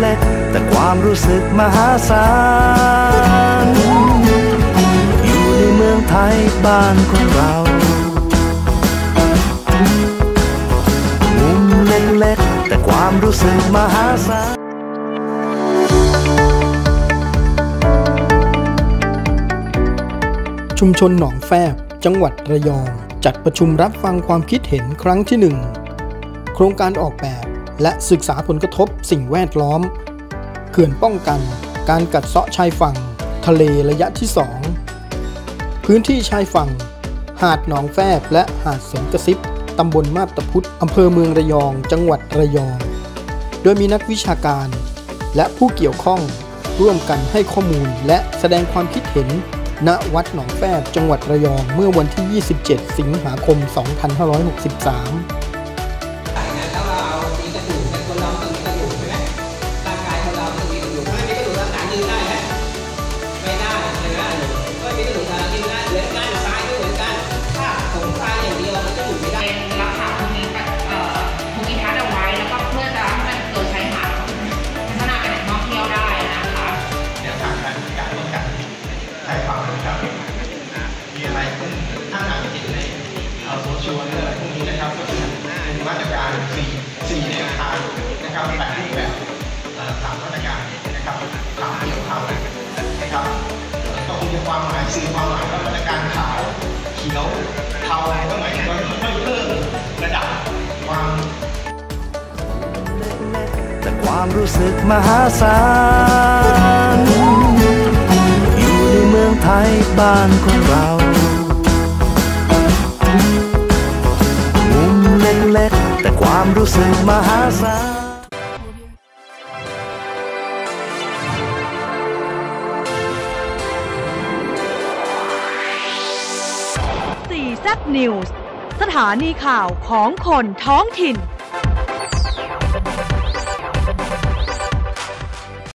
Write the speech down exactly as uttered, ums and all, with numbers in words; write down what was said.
เล็กๆแต่ความรู้สึกมหาศาลอยู่ในเมืองไทยบ้านของเรามุมเล็กๆแต่ความรู้สึกมหาศาลชุมชนหนองแฟบจังหวัดระยองจัดประชุมรับฟังความคิดเห็นครั้งที่หนึ่งโครงการออกแบบและศึกษาผลกระทบสิ่งแวดล้อมเขื่อนป้องกันการกัดเซาะชายฝั่งทะเลระยะที่สองพื้นที่ชายฝั่งหาดหนองแฟบและหาดเสนกระซิบตำบลมาบตาพุธอำเภอเมืองระยองจังหวัดระยองโดยมีนักวิชาการและผู้เกี่ยวข้องร่วมกันให้ข้อมูลและแสดงความคิดเห็นณวัดหนองแฟบจังหวัดระยองเมื่อวันที่ยี่สิบเจ็ดสิงหาคมสองพันห้าร้อยหกสิบสามมีอะไรซึ่งถ้าหากเห็นในโซเชียลอะไรพวกนี้นะครับก็คือเป็นมาตรการสี่สี่แนวทางนะครับแปดรูปแบบสามมาตรการนะครับขาวเขียวเทานะครับก็คงจะความหมายสื่อความหมายว่ามาตรการขาวเขียวเทาก็หมายถึงว่าค่อยๆเพิ่มระดับความแต่ความรู้สึกมหาศาลอยู่ในเมืองไทยบ้านของเรามุมเล็กๆแต่ความรู้สึกมหาศาลสี่แซ่บนิวส์สถานีข่าวของคนท้องถิ่น